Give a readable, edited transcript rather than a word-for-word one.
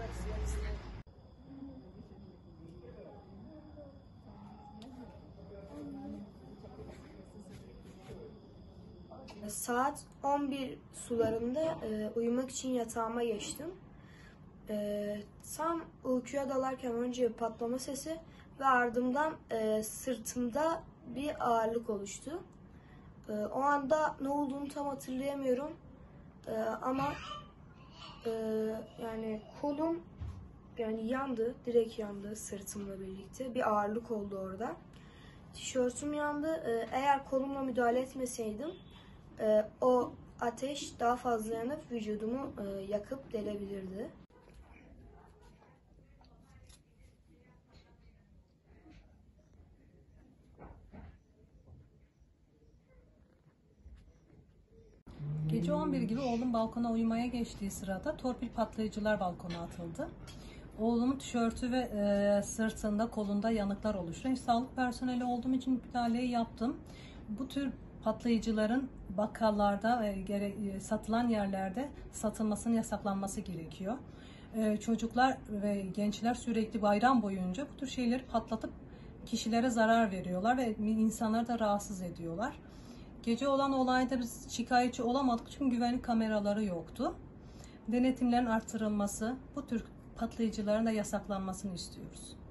Saat 11 sularında uyumak için yatağıma geçtim. Tam uykuya dalarken önce patlama sesi ve ardından sırtımda bir ağırlık oluştu. O anda ne olduğunu tam hatırlayamıyorum. Ama yani kolum yandı, direkt yandı sırtımla birlikte. Bir ağırlık oldu orada. Tişörtüm yandı. Eğer kolumla müdahale etmeseydim o ateş daha fazla yanıp vücudumu yakıp delebilirdi. Gece 11 gibi oğlum balkona uyumaya geçtiği sırada torpil patlayıcılar balkona atıldı. Oğlumun tişörtü ve sırtında, kolunda yanıklar oluştu. Sağlık personeli olduğum için müdahaleyi yaptım. Bu tür patlayıcıların bakkallarda ve satılan yerlerde satılmasının yasaklanması gerekiyor. Çocuklar ve gençler sürekli bayram boyunca bu tür şeyleri patlatıp kişilere zarar veriyorlar ve insanları da rahatsız ediyorlar. Gece olan olayda biz şikayetçi olamadık çünkü güvenlik kameraları yoktu. Denetimlerin artırılması, bu tür patlayıcıların da yasaklanmasını istiyoruz.